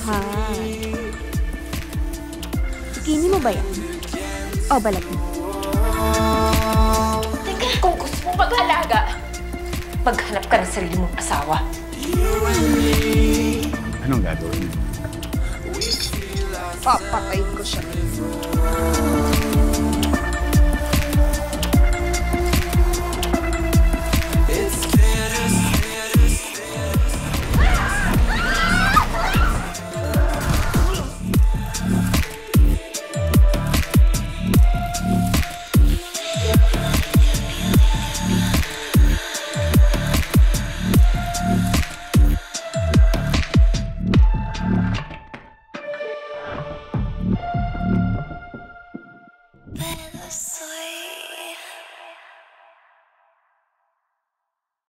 Aha. Skinny mo ba yan? O balat mo? Teka, kung gusto mo mag-alaga, maghanap ka ng sarili mong asawa. Anong gagawin? Papatayin ko siya.